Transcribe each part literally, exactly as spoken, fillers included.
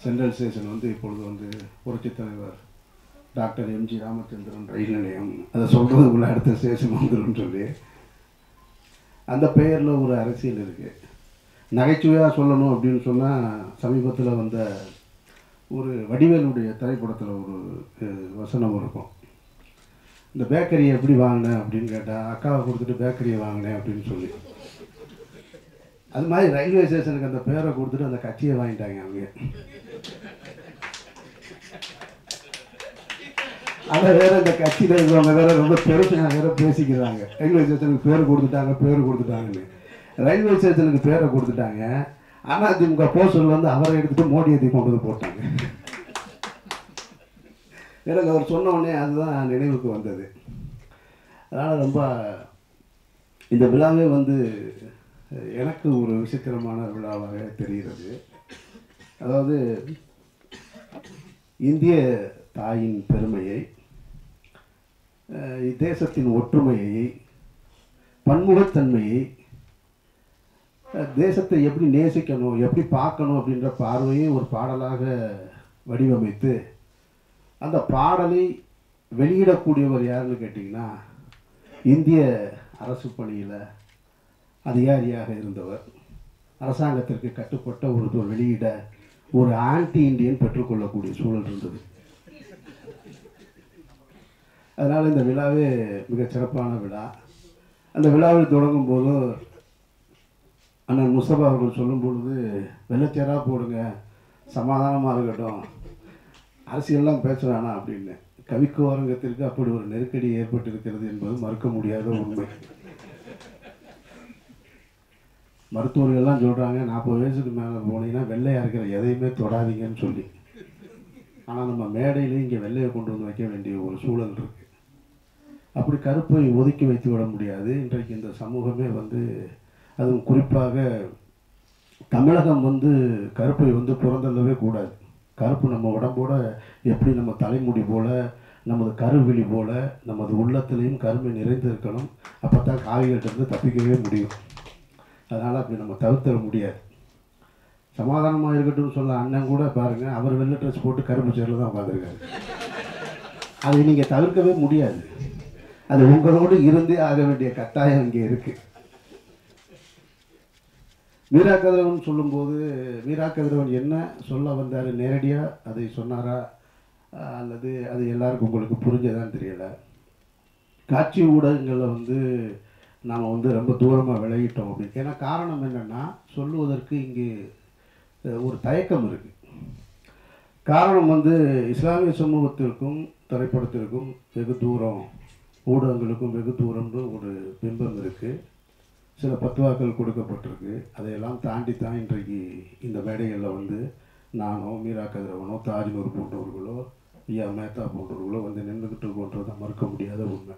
Central station வந்து இப்பொழுது வந்து புரட்சித் தலைவர் டாக்டர் எம்ஜி ராமச்சந்திரன் ரயில் நிலையம், அதை சொல்கிறதுக்குள்ள அடுத்த ஸ்டேஷன் வந்துடும் சொல்லி அந்த பெயரில் ஒரு அரசியல் இருக்குது. நகைச்சுவையாக சொல்லணும் அப்படின்னு சொன்னால் சமீபத்தில் வந்த ஒரு வடிவேலுடைய திரைப்படத்தில் ஒரு வசனம் இருக்கும். இந்த பேக்கரியை எப்படி வாங்கினேன் அப்படின்னு கேட்டால் அக்காவை கொடுத்துட்டு பேக்கரியை வாங்கினேன் அப்படின்னு சொல்லி, அது மாதிரி ரயில்வே ஸ்டேஷனுக்கு அந்த பேரை கொடுத்துட்டு அந்த கட்சியை வாங்கிட்டாங்க அவங்க. அதை வேற இந்த கட்சியில் இருக்கிறவங்க வேற ரொம்ப பெருமையாக வேற பேசிக்கிறாங்க. ரயில்வே ஸ்டேஷனுக்கு பேர் கொடுத்துட்டாங்க பேர் கொடுத்துட்டாங்கன்னு. ரயில்வே ஸ்டேஷனுக்கு பேரை கொடுத்துட்டாங்க, ஆனால் அதிமுக போஸ்டரில் வந்து அவரை எடுத்துகிட்டு மோடியை கொண்டு வந்து போட்டாங்க. எனக்கு அவர் சொன்ன உடனே அதுதான் நினைவுக்கு வந்தது. அதனால் ரொம்ப இந்த விழாவே வந்து எனக்கு ஒரு விசித்திரமான விழாவாக தெரிகிறது. அதாவது இந்திய தாயின் பெருமையை, தேசத்தின் ஒற்றுமையை, பன்முகத்தன்மையை, தேசத்தை எப்படி நேசிக்கணும் எப்படி பார்க்கணும் அப்படின்ற பார்வையை ஒரு பாடலாக வடிவமைத்து அந்த பாடலை வெளியிடக்கூடியவர் யாருன்னு கேட்டிங்கன்னா இந்திய அரசு பணியில் அதிகாரியாக இருந்தவர், அரசாங்கத்திற்கு கட்டுப்பட்ட ஒரு வெளியிட ஒரு ஆன்டி இண்டியன் பெற்றுக்கொள்ளக்கூடிய சூழல் இருந்தது. அதனால் இந்த விழாவே மிக சிறப்பான விழா. அந்த விழாவில் தொடங்கும் போது அண்ணன் முஸ்தபா அவர்கள் சொல்லும் பொழுது வெள்ளச்சேராக போடுங்க, சமாதானமாக இருக்கட்டும், அரசியல்லாம் பேச வேணாம் அப்படின்னு. கவிக்கு அரங்கத்திற்கு அப்படி ஒரு நெருக்கடி ஏற்பட்டிருக்கிறது என்பது மறுக்க முடியாத உண்மை. மருத்துவர்கள்லாம் சொல்கிறாங்க நாற்பது வயசுக்கு மேலே போனீங்கன்னா வெள்ளையாக இருக்கிற எதையுமே தொடாதீங்கன்னு சொல்லி. ஆனால் நம்ம மேடையிலேயும் இங்கே வெள்ளையை கொண்டு வந்து வைக்க வேண்டிய ஒரு சூழல் இருக்குது. அப்படி கருப்பை ஒதுக்கி வைத்து விட முடியாது. இன்றைக்கு இந்த சமூகமே வந்து, அதுவும் குறிப்பாக தமிழகம் வந்து கருப்பை வந்து புறந்தள்ளவே கூடாது. கருப்பு நம்ம உடம்போட எப்படி நம்ம தலைமுடி போல், நமது கருவிழி போல் நமது உள்ளத்திலையும் கருமை நிறைந்திருக்கணும். அப்போ தான் காவிகிட்டேருந்து தப்பிக்கவே முடியும். அதனால் அப்படி நம்ம தவிர்த்தர முடியாது. சமாதானமாக இருக்கட்டும்னு சொல்ல அண்ணன் கூட பாருங்கள், அவர் வெள்ளை ட்ரெஸ் போட்டு கருப்பு சேரில் தான் உட்காந்துருக்காரு. அதை நீங்கள் தவிர்க்கவே முடியாது. அது உங்களோடு இருந்தே ஆக வேண்டிய கட்டாயம் இங்கே இருக்குது. மீரா கதிரவன் சொல்லும்போது மீரா கதிரவன் என்ன சொல்ல வந்தார் நேரடியாக அதை சொன்னாரா அல்லது அது எல்லாருக்கும் உங்களுக்கு புரிஞ்சதான்னு தெரியலை. காட்சி ஊடகங்களில் வந்து நாம் வந்து ரொம்ப தூரமாக விலகிட்டோம் அப்படின்னு. ஏன்னா காரணம் என்னென்னா சொல்லுவதற்கு இங்கே ஒரு தயக்கம் இருக்குது. காரணம் வந்து இஸ்லாமிய சமூகத்திற்கும் திரைப்படத்திற்கும் வெகு தூரம், ஊடகங்களுக்கும் வெகு தூரம்னு ஒரு பிம்பம் இருக்குது. சில பத்துவாக்கள் கொடுக்கப்பட்டிருக்கு. அதையெல்லாம் தாண்டி தான் இன்றைக்கு இந்த மேடைகளில் வந்து நானோ மீரா கதிரவனோ தாஜ்னூர் போன்றவர்களோ ஐயா மேத்தா போன்றவர்களோ வந்து நின்றுக்கிட்டு இருக்கோன்றதை மறுக்க முடியாத உண்மை.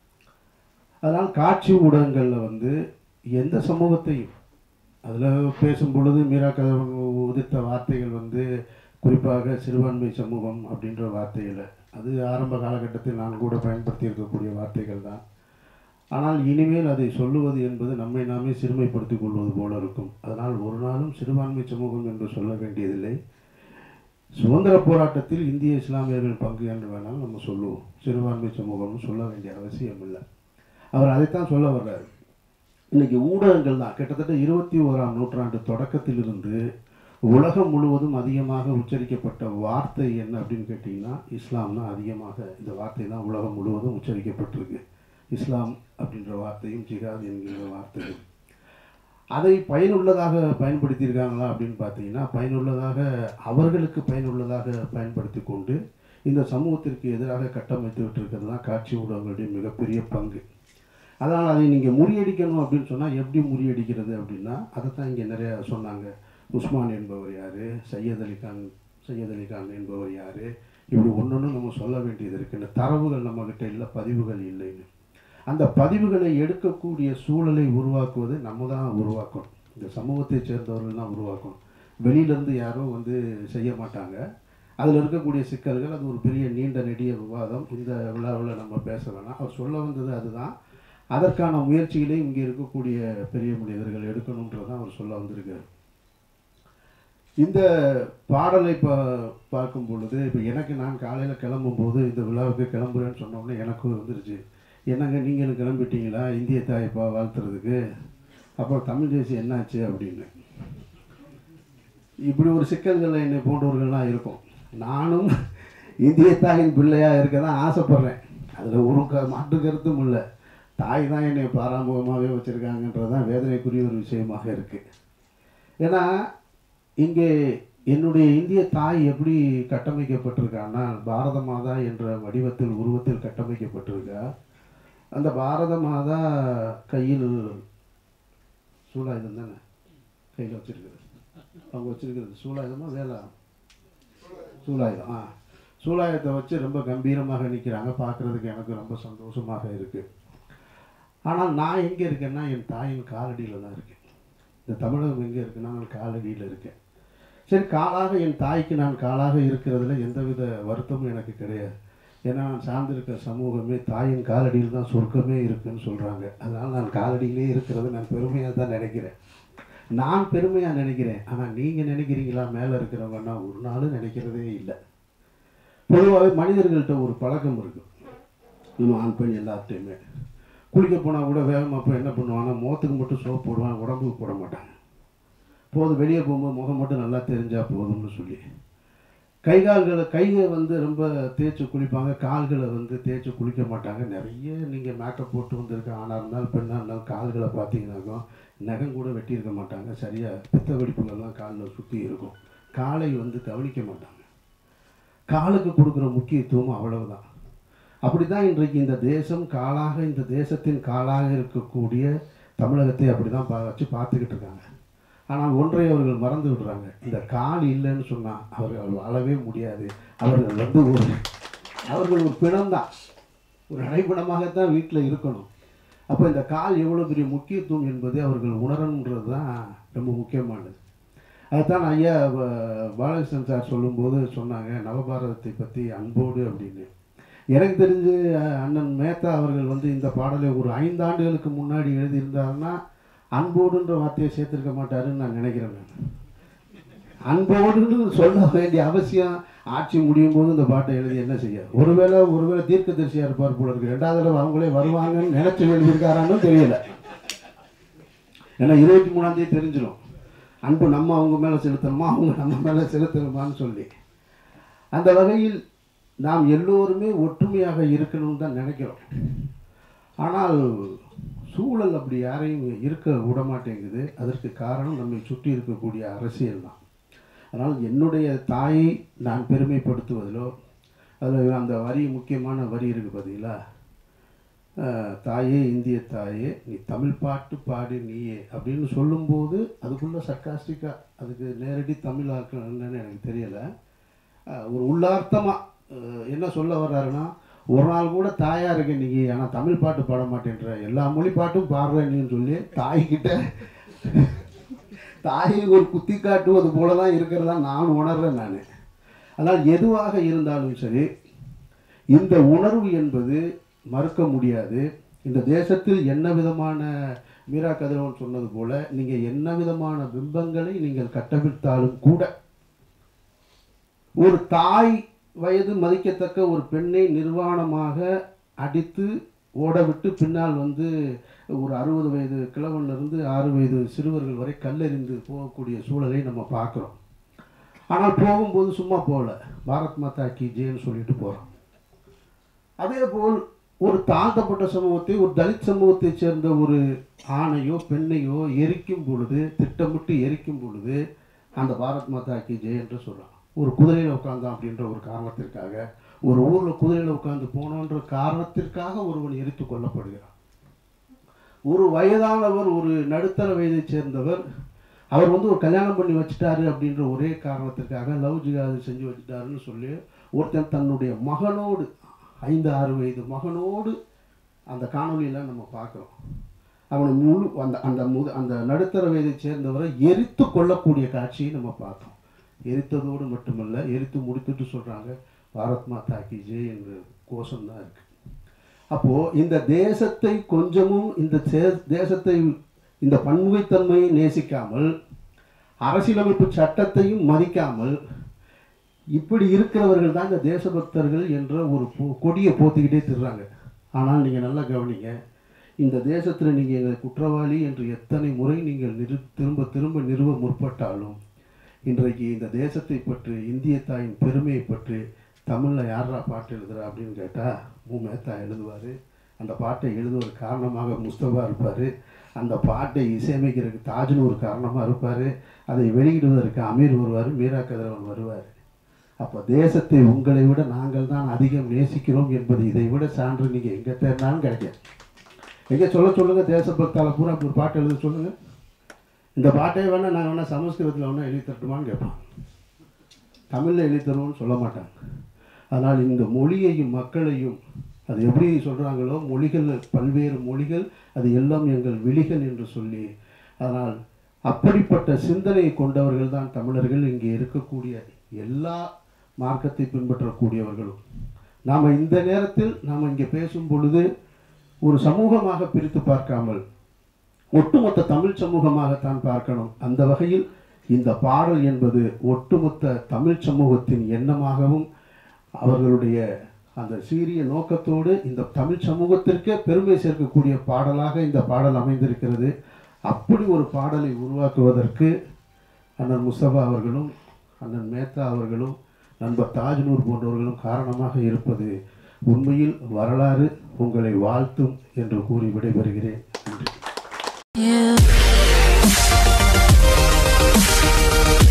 அதனால் காட்சி ஊடகங்களில் வந்து எந்த சமூகத்தையும் அதில் பேசும் பொழுது மீரா கதிரவன் உதித்த வார்த்தைகள் வந்து குறிப்பாக சிறுபான்மை சமூகம் அப்படின்ற வார்த்தையில், அது ஆரம்ப காலகட்டத்தில் நான் கூட பயன்படுத்தி இருக்கக்கூடிய வார்த்தைகள் தான். ஆனால் இனிமேல் அதை சொல்லுவது என்பது நம்மை நாமே சிறுமைப்படுத்திக் கொள்வது போல இருக்கும். அதனால் ஒரு நாளும் சிறுபான்மை சமூகம் என்று சொல்ல வேண்டியதில்லை. சுதந்திர போராட்டத்தில் இந்திய இஸ்லாமியர்கள் பங்கு என்று வேணாலும் நம்ம சொல்லுவோம். சிறுபான்மை சமூகம்னு சொல்ல வேண்டிய அவசியம் இல்லை. அவர் அதைத்தான் சொல்ல வர்றார். இன்றைக்கி ஊடகங்கள் தான் கிட்டத்தட்ட இருபத்தி ஓராம் நூற்றாண்டு தொடக்கத்திலிருந்து உலகம் முழுவதும் அதிகமாக உச்சரிக்கப்பட்ட வார்த்தை என்ன அப்படின்னு கேட்டிங்கன்னா இஸ்லாம் தான். அதிகமாக இந்த வார்த்தை தான் உலகம் முழுவதும் உச்சரிக்கப்பட்டிருக்கு. இஸ்லாம் அப்படின்ற வார்த்தையும் ஜிஹாத் என்கிற வார்த்தையும். அதை பயனுள்ளதாக பயன்படுத்தியிருக்காங்களா அப்படின்னு பார்த்தீங்கன்னா பயனுள்ளதாக, அவர்களுக்கு பயனுள்ளதாக பயன்படுத்தி கொண்டு இந்த சமூகத்திற்கு எதிராக கட்டமைத்து விட்டுருக்கிறது தான் காட்சி ஊடகங்களுடைய மிகப்பெரிய பங்கு. அதனால் அதை நீங்கள் முறியடிக்கணும் அப்படின்னு சொன்னால் எப்படி முறியடிக்கிறது அப்படின்னா அதை தான் இங்கே நிறையா சொன்னாங்க. உஸ்மான் என்பவர் யார், சையத் அலிகான் சையத் அலிகான் என்பவர் யார், இப்படி ஒன்று ஒன்று நம்ம சொல்ல வேண்டியது இருக்குன்னு. தரவுகள் நம்மக்கிட்ட இல்லை, பதிவுகள் இல்லைன்னு. அந்த பதிவுகளை எடுக்கக்கூடிய சூழலை உருவாக்குவது நம்ம தான் உருவாக்கணும். இந்த சமூகத்தை சேர்ந்தவர்கள் தான் உருவாக்கணும். வெளியிலேருந்து யாரும் வந்து செய்ய மாட்டாங்க. அதில் இருக்கக்கூடிய சிக்கல்கள், அது ஒரு பெரிய நீண்ட நெடிய விவாதம். இந்த விழாவில் நம்ம பேச வேணாம். அவர் சொல்ல வந்தது அதுதான். அதற்கான முயற்சிகளை இங்கே இருக்கக்கூடிய பெரிய மனிதர்கள் எடுக்கணுன்றதான் அவர் சொல்ல வந்திருக்கார். இந்த பாடலை பா பார்க்கும் பொழுது இப்போ எனக்கு நான் காலையில் கிளம்பும்போது இந்த விழாவுக்கு கிளம்புறேன்னு சொன்னோடனே எனக்கும் வந்துருச்சு, என்னங்க நீங்களும் கிளம்பிட்டீங்களா இந்திய தாய்ப்பா வாழ்த்துறதுக்கு, அப்புறம் தமிழ் தேசியம் என்னாச்சு அப்படின்னு. இப்படி ஒரு சிக்கல்கள் என்னை போன்றவர்கள்லாம் இருக்கும். நானும் இந்திய தாயின் பிள்ளையாக இருக்க தான் ஆசைப்பட்றேன், அதில் ஒரு க மாற்று கருத்தும் இல்லை. தாய் தான் என்னை பாராமுகமாகவே வச்சுருக்காங்கன்றது தான் வேதனைக்குரிய ஒரு விஷயமாக இருக்குது. ஏன்னா இங்கே என்னுடைய இந்திய தாய் எப்படி கட்டமைக்கப்பட்டிருக்கான்னா, பாரத மாதா என்ற வடிவத்தில் உருவத்தில் கட்டமைக்கப்பட்டிருக்கா. அந்த பாரத மாதா கையில் சூலாயுதம் தானே கையில் வச்சுருக்குது, அவங்க வச்சுருக்கிறது சூலாயுதமாக வேலை சூலாயுதம். ஆ சூலாயுதத்தை வச்சு ரொம்ப கம்பீரமாக நிற்கிறாங்க, பார்க்குறதுக்கு எனக்கு ரொம்ப சந்தோஷமாக இருக்குது. ஆனால் நான் எங்கே இருக்கேன்னா என் தாயின் காலடியில் தான் இருக்கேன். இந்த தமிழகம் எங்கே இருக்குன்னா நான் காலடியில் இருக்கேன். சரி, காலாக என் தாய்க்கு நான் காலாக இருக்கிறதுல எந்தவித வருத்தமும் எனக்கு கிடையாது. ஏன்னா நான் சார்ந்திருக்கிற சமூகமே தாயின் காலடியில் தான் சொர்க்கமே இருக்குதுன்னு சொல்கிறாங்க. அதனால் நான் காலடியிலே இருக்கிறது நான் பெருமையாக தான் நினைக்கிறேன். நான் பெருமையாக நினைக்கிறேன். ஆனால் நீங்கள் நினைக்கிறீங்களா மேலே இருக்கிறவங்கன்னா ஒரு நாளும் நினைக்கிறதே இல்லை. பொதுவாகவே மனிதர்கள்ட்ட ஒரு பழக்கம் இருக்குது, நம்ம ஆண் பெண் எல்லார்ட்டையுமே. குளிக்க போனால் கூட வேகமாக போய் என்ன பண்ணுவாங்கன்னா முகத்துக்கு மட்டும் சோப் போடுவாங்க, உடம்புக்கு போட மாட்டாங்க. போதும் வெளியே போகும்போது முகம் மட்டும் நல்லா தெரிஞ்சால் போதும்னு சொல்லி கை கால்களை கையை வந்து ரொம்ப தேய்ச்சி குளிப்பாங்க, கால்களை வந்து தேய்ச்சி குளிக்க மாட்டாங்க. நிறைய நீங்கள் மேக்கப் போட்டு வந்திருக்க ஆணாக இருந்தாலும் பெண்ணாக இருந்தாலும் கால்களை பார்த்தீங்கன்னாக்கும் நகம் கூட வெட்டியிருக்க மாட்டாங்க, சரியாக பித்த வெடிப்புகள்லாம் காலில் சுற்றி இருக்கும். காலை வந்து கவனிக்க மாட்டாங்க. காலுக்கு கொடுக்குற முக்கியத்துவம் அவ்வளவுதான். அப்படி தான் இன்றைக்கு இந்த தேசம் காலாக, இந்த தேசத்தின் காலாக இருக்கக்கூடிய தமிழகத்தை அப்படி தான் பா வச்சு பார்த்துக்கிட்டு இருக்காங்க. ஆனால் ஒன்றை அவர்கள் மறந்து விடுறாங்க, இந்த கால் இல்லைன்னு சொன்னால் அவர்கள் வாழவே முடியாது. அவர்கள் வந்து ஒரு அவர்கள் ஒரு பிணம்தான், ஒரு நடைப்பிணமாகத்தான் வீட்டில் இருக்கணும். அப்போ இந்த கால் எவ்வளோ பெரிய முக்கியத்துவம் என்பதை அவர்கள் உணரணுன்றது தான் ரொம்ப முக்கியமானது. அதுதான் ஐயா பாலகிருஷ்ணன் சார் சொல்லும்போது சொன்னாங்க நவபாரதத்தை பற்றி அன்போடு அப்படின்னு. எனக்கு தெரிஞ்சு அண்ணன் மேத்தா அவர்கள் வந்து இந்த பாடலை ஒரு ஐந்து ஆண்டுகளுக்கு முன்னாடி எழுதியிருந்தாருன்னா அன்போடுன்ற வார்த்தையை சேர்த்துருக்க மாட்டாருன்னு நான் நினைக்கிறேன். நான் அன்போடுன்னு சொல்ல வேண்டிய அவசியம் ஆட்சி முடியும் போது இந்த பாட்டை எழுதி என்ன செய்ய, ஒருவேளை ஒருவேளை தீர்க்க தரிசியாக இருப்பார் போல இருக்கு. ரெண்டாவது தடவை அவங்களே வருவாங்கன்னு நினைச்சு எழுதியிருக்காரான்னு தெரியல. ஏன்னா இருபத்தி மூணாம் தேதி தெரிஞ்சிடும் அன்பு நம்ம அவங்க மேலே செலுத்தணுமா அவங்க நம்ம மேலே செலுத்தணுமான்னு சொல்லி. அந்த வகையில் நாம் எல்லோருமே ஒற்றுமையாக இருக்கணும்னு தான் நினைக்கிறோம். ஆனால் சூழல் அப்படி யாரையும் இருக்க விட மாட்டேங்குது. அதற்கு காரணம் நம்மை சுற்றி இருக்கக்கூடிய அரசியல் தான். அதனால் என்னுடைய தாயை நான் பெருமைப்படுத்துவதிலோ, அதில் அந்த வரி முக்கியமான வரி இருக்குது பார்த்தீங்களா, தாயே இந்திய தாயே நீ தமிழ் பாட்டு பாடி நீயே அப்படின்னு சொல்லும்போது அதுக்குள்ளே சர்க்காஸ்டிக்காக அதுக்கு நேரடி தமிழ் ஆக்கம் என்னன்னு எனக்கு தெரியலை. ஒரு உள்ளார்த்தமாக என்ன சொல்ல வர்றாருன்னா, ஒரு நாள் கூட தாயாக இருக்க நீங்கள் ஆனால் தமிழ் பாட்டு பாட மாட்டேன்ற, எல்லா மொழி பாட்டும் பாடுறேன்னு சொல்லி தாய்கிட்ட தாயை ஒரு குத்தி காட்டுவது போல தான் இருக்கிறதா நான் உணர்றேன் நான். அதனால் எதுவாக இருந்தாலும் சரி இந்த உணர்வு என்பது மறுக்க முடியாது. இந்த தேசத்தில் என்ன விதமான மீரா கதிரவன் சொன்னது போல நீங்கள் என்ன விதமான பிம்பங்களை நீங்கள் கட்டவிழ்த்தாலும் கூட ஒரு தாய் வயது மதிக்கத்தக்க ஒரு பெண்ணை நிர்வாணமாக அடித்து ஓடவிட்டு பின்னால் வந்து ஒரு அறுபது வயது கிழவனிலிருந்து ஆறு வயது சிறுவர்கள் வரை கல்லெறிந்து போகக்கூடிய சூழலை நம்ம பார்க்குறோம். ஆனால் போகும்போது சும்மா போகல, பாரத் மாதா கி ஜெய்ன்னு சொல்லிட்டு போகிறோம். அதே போல் ஒரு தாழ்த்தப்பட்ட சமூகத்தை, ஒரு தலித் சமூகத்தை சேர்ந்த ஒரு ஆணையோ பெண்ணையோ எரிக்கும் பொழுது, திட்டமிட்டு எரிக்கும் பொழுது அந்த பாரத் மாதா கி ஜெய் என்று சொல்கிறான். ஒரு குதிரையில் உட்காந்தான் அப்படின்ற ஒரு காரணத்திற்காக, ஒரு ஊரில் குதிரையில் உட்காந்து போனோன்ற காரணத்திற்காக ஒருவன் எரித்து கொல்லப்படுகிறான். ஒரு வயதானவர், ஒரு நடுத்தர வயதை சேர்ந்தவர், அவர் வந்து ஒரு கல்யாணம் பண்ணி வச்சுட்டாரு அப்படின்ற ஒரே காரணத்திற்காக லவ் ஜிகாது செஞ்சு வச்சுட்டாருன்னு சொல்லி ஒருத்தன் தன்னுடைய மகனோடு, ஐந்து ஆறு வயது மகனோடு அந்த காணொலியெல்லாம் நம்ம பார்க்குறோம். அவனை முழு அந்த அந்த முது அந்த நடுத்தர வயதை சேர்ந்தவரை எரித்து கொள்ளக்கூடிய காட்சியை நம்ம பார்த்தோம். எரித்ததோடு மட்டுமல்ல, எரித்து முடித்துட்டு சொல்கிறாங்க பாரத் மாதா கி ஜெய் என்ற கோஷம்தான் இருக்குது. அப்போது இந்த தேசத்தை கொஞ்சமும் இந்த தேசத்தை இந்த பன்முகைத்தன்மையை நேசிக்காமல் அரசியலமைப்பு சட்டத்தையும் மதிக்காமல் இப்படி இருக்கிறவர்கள் தான் இந்த தேசபக்தர்கள் என்ற ஒரு கொடியை போத்திக்கிட்டே திர்றாங்க. ஆனால் நீங்கள் நல்லா கவனிங்க, இந்த தேசத்தில் நீங்கள் எங்கள் குற்றவாளி என்று எத்தனை முறை நீங்கள் நிறு திரும்ப திரும்ப நிறுவ முற்பட்டாலும் இன்றைக்கு இந்த தேசத்தை பற்றி, இந்திய தாயின் பெருமையை பற்றி தமிழில் யாரா பாட்டு எழுதுறா அப்படின்னு கேட்டால் மு மேத்தா எழுதுவார். அந்த பாட்டை எழுதுவதற்கு காரணமாக முஸ்தபா இருப்பார். அந்த பாட்டை இசையமைக்கிறதுக்கு தாஜ்னு ஒரு காரணமாக இருப்பார். அதை வெளியிடுவதற்கு அமீர் வருவார், மீரா கதிரவன் வருவார். அப்போ தேசத்தை உங்களை விட நாங்கள் தான் அதிகம் நேசிக்கிறோம் என்பது இதை விட சான்று நீங்கள் எங்கே தேர்னாலும் கிடைக்காது. எங்கே சொல்ல சொல்லுங்கள், தேசபக்தால பூரா ஒரு பாட்டு எழுத சொல்லுங்கள். இந்த பாட்டை வேணால் நான் வேணால் சமஸ்கிருதத்தில் வேணால் எழுதி தரட்டுமான்னு கேட்பான். தமிழில் எழுதி தருவோம்னு சொல்ல மாட்டாங்க. அதனால் இந்த மொழியையும் மக்களையும், அது எப்படி சொல்கிறாங்களோ, மொழிகள் பல்வேறு மொழிகள், அது எல்லாம் எங்கள் விழிகள் என்று சொல்லி, அதனால் அப்படிப்பட்ட சிந்தனையை கொண்டவர்கள் தான் தமிழர்கள். இங்கே இருக்கக்கூடிய எல்லா மார்க்கத்தை பின்பற்றக்கூடியவர்களும் நாம் இந்த நேரத்தில் நாம் இங்கே பேசும் பொழுது ஒரு சமூகமாக பிரித்து பார்க்காமல் ஒட்டுமொத்த தமிழ் சமூகமாகத்தான் பார்க்கணும். அந்த வகையில் இந்த பாடல் என்பது ஒட்டுமொத்த தமிழ் சமூகத்தின் எண்ணமாகவும் அவர்களுடைய அந்த சீரிய நோக்கத்தோடு இந்த தமிழ் சமூகத்திற்கே பெருமை சேர்க்கக்கூடிய பாடலாக இந்த பாடல் அமைந்திருக்கிறது. அப்படி ஒரு பாடலை உருவாக்குவதற்கு அண்ணன் முஸ்தபா அவர்களும் அண்ணன் மேத்தா அவர்களும் நண்பர் தாஜ்னூர் போன்றவர்களும் காரணமாக இருப்பது உண்மையில் வரலாறு உங்களை வாழ்த்தும் என்று கூறி விடைபெறுகிறேன். நன்றி.